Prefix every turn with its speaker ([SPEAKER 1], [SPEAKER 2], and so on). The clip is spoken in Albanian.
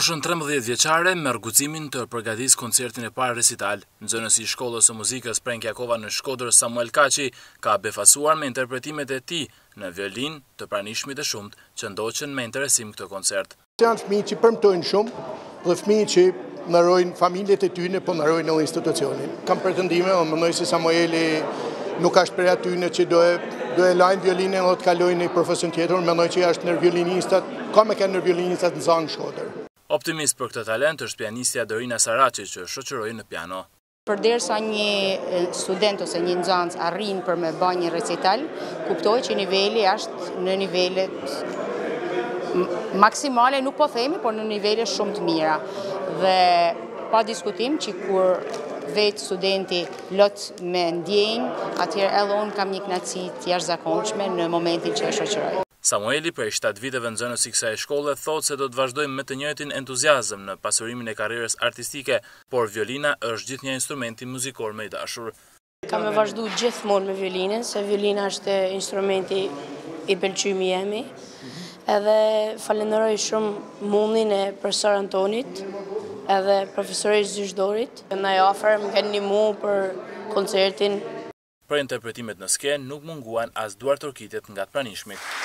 [SPEAKER 1] moshën 13 vjeçare merr guximin të përgatisë koncertin e parë recital. Nxënësi i shkollës së muzikës Prenjakova në Shkodër Samuel Kaçi ka befasuar me interpretimet e tij në violinë të pranishmit të shumt që ndoqën me interesim këtë koncert.
[SPEAKER 2] Janë fëmijë që përmtojnë shumë dhe fëmijë që ndarojnë familjet e tyre, po ndarojnë edhe institucionin. Kam pretendime, mendoj se Samueli nuk është për atyre që do e lajnë violinën dhe të kalojnë në profesion tjetër, mendoj që është ndër violinistat, ka me kanë ndër violinistat në zanë Shkodër.
[SPEAKER 1] Optimist për këtë talent është pianistja Dorina Saraçi që shoqëroi në piano.
[SPEAKER 3] Përderisa një student ose një nxënës arrin për me bërë një recital, kuptoj që niveli është në nivelet maksimale, nuk po themi, por në nivele shumë të mira. Dhe pa diskutim që kur vetë studenti lot me ndjenjë, atëherë edhe unë kam një kënaqësi të jashtëzakonshme në momentin që e shoqëroj.
[SPEAKER 1] Samueli, prej 7 viteve nxënës i kësaj shkolle, thotë se do të vazhdojmë me të njëjtin entuziazëm në pasurimin e karrierës artistike, por violina është gjithnjë instrumenti muzikor më i dashur.
[SPEAKER 4] Kam e vazhdu gjithmonë me violinën, se violina është instrumenti i pëlqymi jemi, edhe falenderoj shumë mundin e profesor Antonit, edhe profesorit Zysdorit. Na i ofër më kanë ndihmu për koncertin.
[SPEAKER 1] Për interpretimet në skenë nuk munguan as duartërkitet nga të pranishmit.